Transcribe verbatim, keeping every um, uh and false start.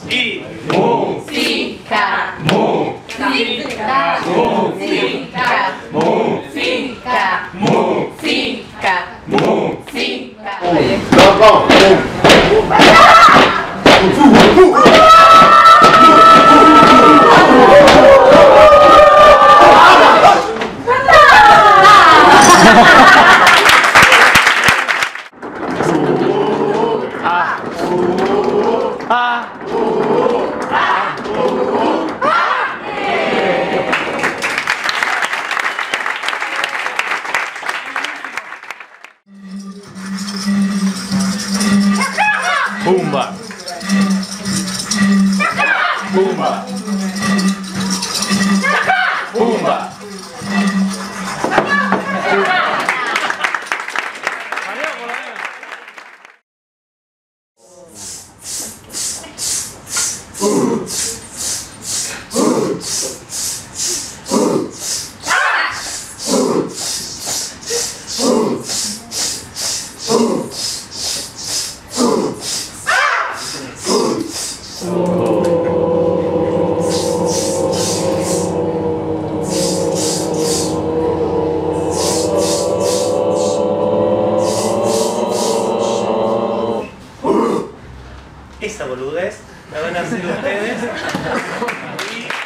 Y música, música, música, música, música, música. Pumba. Pumba. Pumba. Esa boludez la van a hacer ustedes. Y